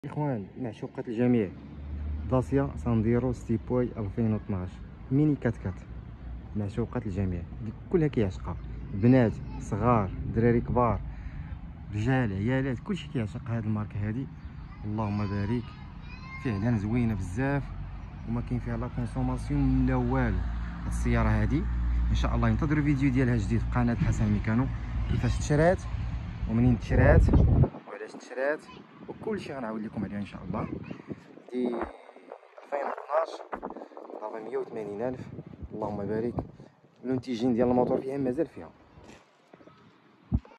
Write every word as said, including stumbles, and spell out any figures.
اخوان معشوقات الجميع، داسيا سانديرو ستيبواي ألفين واثناش ميني كات كات. معشوقات الجميع كلها كيعشقها، بنات صغار دراري كبار رجال عيالات كلشي كيعشق هاد الماركه هادي. اللهم بارك، فعلا زوينه بزاف وما كاين فيها لا كونسوماسيون لا والو. هاد السياره هادي ان شاء الله ينتظروا فيديو ديالها جديد في قناه حسن ميكانو، كيفاش تشرات ومنين تشرات وعلاش تشرات وكلشي غنعاود لكم عليها ان شاء الله. دي ألفين واثناش طابع مية وثمانين ألف. اللهم بارك. اللونتيجين ديال الموتور فيها مازال فيها